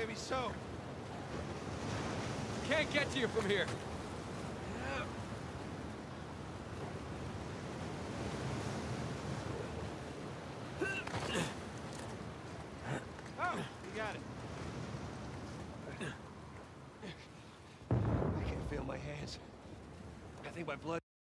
maybe so. Can't get to you from here. Oh, you got it. I can't feel my hands. I think my blood